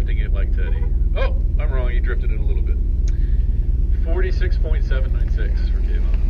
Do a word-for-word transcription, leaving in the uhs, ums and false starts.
drifting it like Teddy. Oh, I'm wrong. He drifted it a little bit. forty-six point seven nine six for Kayvon.